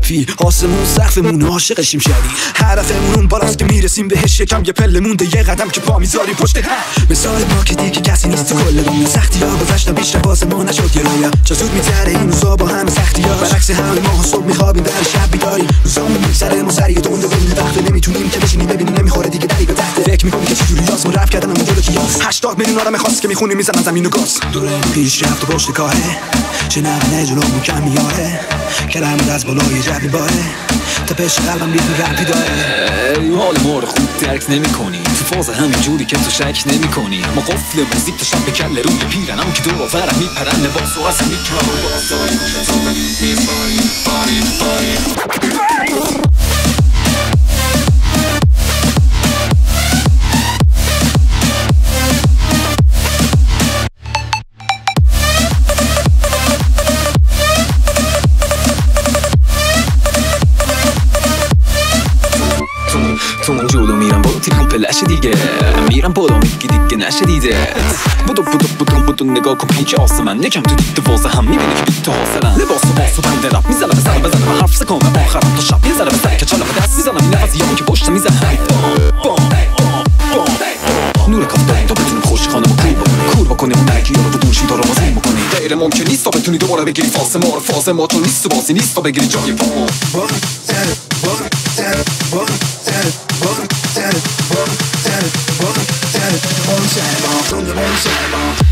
فی آسمون سقفمون عاشقشیم شدی هدفمون اون بالاست که میرسیم بهش یکم یه پله مونده یه قدم که پا میذاریم پشت هم مثال ما که دیگه کسی نیست تو کل دنیا سختی ها گذشتن بیشتر واسه ما نشد یه رویا چه زود میگذره این روزا با همه سختی ها برعکس همه ما صبح میخوابیم در شب بیداریم روزامون میگذره ما سریع دنده بودیم وقت نمیتونیم که بشینیم ببینیم نمیخوره دیگه دری به تخته فکر میکنی که چجوری یاس ما رپ کردن اون جلو کیاس 80 میلیون آدم خاص که میخونیم میزنن زمین و گاز دوره پیش رفت و پشت کاره چه نبینه جلومون کم میاره کلمت از بالای جب میباره تپش قلبم ریتم رپی داره حال ما رو خوب درک نمی کنی تو فاز همین جوری که تو شک نمی کنی ما قفل موزیک تا شب به کل روی پیرنم که دور آورم میپرن لباس و اصلا تو من جلو میرم با تیپ پلش دیگه میرم بالا میگی دیگه نشه دیده بودو نگاه کن پیچ آسمن یکم تو دید واسه هم میبینی که بیت حاصلن لباس و باس و بنده رب میزنم به سر بزنم حرف سکنم آخرم تا شب یه ذره به سر کچلم به دست میزنم این نفسی هم که پشت میزنم نور کافتاری تا بتونیم خوش خانم و کور بکنیم اون درکی رو تو دورشی تا رو بازی بکنی غیر ممکن نیست تا بتونی دوباره بگیری فاس ما رو فاز ما چون نیست و باسی نیست تا بگیری جای پا One